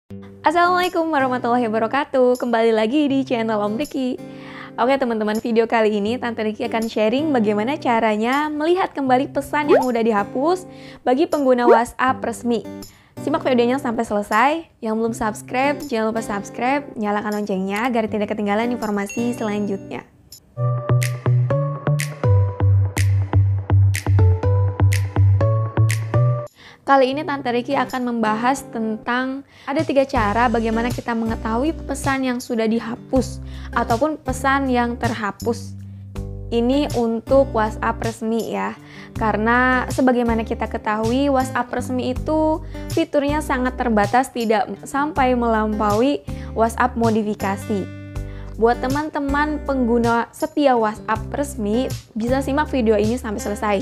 Assalamualaikum warahmatullahi wabarakatuh. Kembali lagi di channel Om Riki. Oke teman-teman, video kali ini Tante Riki akan sharing bagaimana caranya melihat kembali pesan yang udah dihapus bagi pengguna WhatsApp resmi. Simak videonya sampai selesai. Yang belum subscribe, jangan lupa subscribe, nyalakan loncengnya agar tidak ketinggalan informasi selanjutnya. Kali ini Tante Riki akan membahas tentang ada 3 cara bagaimana kita mengetahui pesan yang sudah dihapus ataupun pesan yang terhapus. Ini untuk WhatsApp resmi ya, karena sebagaimana kita ketahui WhatsApp resmi itu fiturnya sangat terbatas, tidak sampai melampaui WhatsApp modifikasi. Buat teman-teman pengguna setia WhatsApp resmi, bisa simak video ini sampai selesai.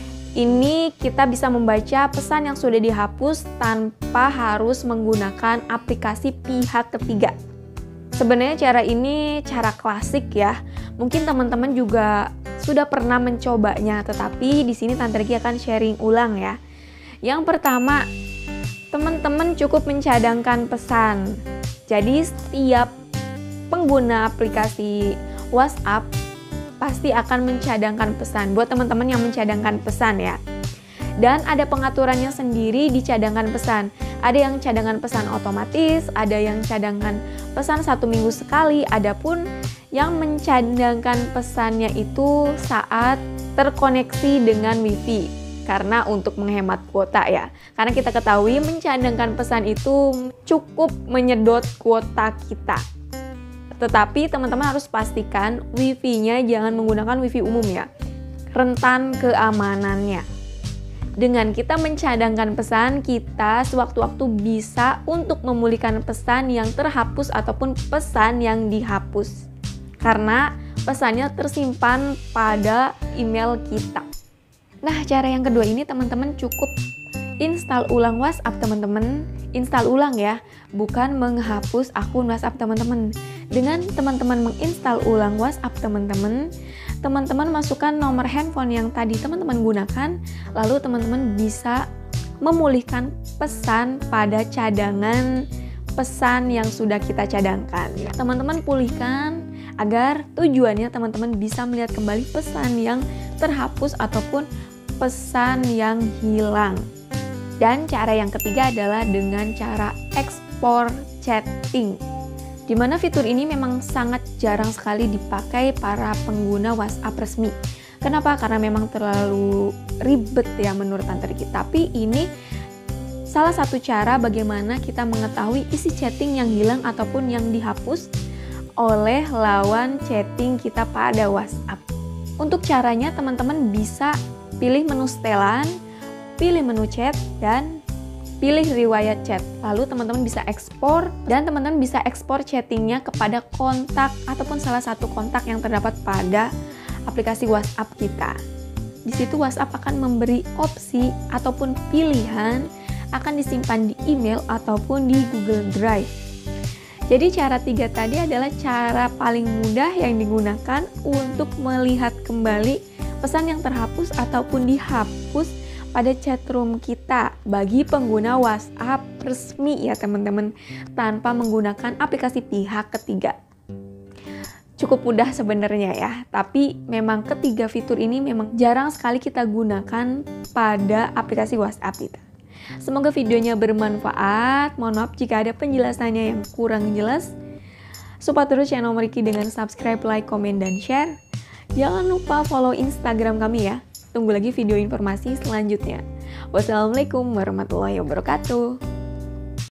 Ini kita bisa membaca pesan yang sudah dihapus tanpa harus menggunakan aplikasi pihak ketiga. Sebenarnya cara ini cara klasik ya. Mungkin teman-teman juga sudah pernah mencobanya, tetapi di sini Tante Riki akan sharing ulang ya. Yang pertama, teman-teman cukup mencadangkan pesan. Jadi setiap pengguna aplikasi WhatsApp pasti akan mencadangkan pesan. Buat teman-teman yang mencadangkan pesan ya. Dan ada pengaturannya sendiri di cadangan pesan. Ada yang cadangan pesan otomatis, ada yang cadangan pesan 1 minggu sekali, ada pun yang mencadangkan pesannya itu saat terkoneksi dengan WiFi. Karena untuk menghemat kuota ya. Karena kita ketahui mencadangkan pesan itu cukup menyedot kuota kita. Tetapi teman-teman harus pastikan WiFi-nya jangan menggunakan WiFi umum ya. Rentan keamanannya. Dengan kita mencadangkan pesan, kita sewaktu-waktu bisa untuk memulihkan pesan yang terhapus ataupun pesan yang dihapus. Karena pesannya tersimpan pada email kita. Nah, cara yang kedua ini teman-teman cukup install ulang WhatsApp teman-teman. Install ulang ya, bukan menghapus akun WhatsApp teman-teman. Dengan teman-teman menginstal ulang WhatsApp teman-teman masukkan nomor handphone yang tadi teman-teman gunakan, lalu teman-teman bisa memulihkan pesan pada cadangan pesan yang sudah kita cadangkan. Teman-teman pulihkan agar tujuannya teman-teman bisa melihat kembali pesan yang terhapus ataupun pesan yang hilang. Dan cara yang ketiga adalah dengan cara ekspor chatting. Di mana fitur ini memang sangat jarang sekali dipakai para pengguna WhatsApp resmi. Kenapa? Karena memang terlalu ribet ya menurut Tante Riki. Tapi ini salah satu cara bagaimana kita mengetahui isi chatting yang hilang ataupun yang dihapus oleh lawan chatting kita pada WhatsApp. Untuk caranya teman-teman bisa pilih menu setelan, pilih menu chat, dan pilih riwayat chat. Lalu teman-teman bisa ekspor, dan teman-teman bisa ekspor chattingnya kepada kontak ataupun salah satu kontak yang terdapat pada aplikasi WhatsApp kita. Di situ WhatsApp akan memberi opsi ataupun pilihan akan disimpan di email ataupun di Google Drive. Jadi cara 3 tadi adalah cara paling mudah yang digunakan untuk melihat kembali pesan yang terhapus ataupun dihapus pada chatroom kita bagi pengguna WhatsApp resmi ya teman-teman, tanpa menggunakan aplikasi pihak ketiga. Cukup mudah sebenarnya ya, tapi memang ketiga fitur ini memang jarang sekali kita gunakan pada aplikasi WhatsApp kita. Semoga videonya bermanfaat. Mohon maaf jika ada penjelasannya yang kurang jelas. Support terus channel Riki dengan subscribe, like, komen, dan share. Jangan lupa follow Instagram kami ya. Tunggu lagi video informasi selanjutnya. Wassalamualaikum warahmatullahi wabarakatuh.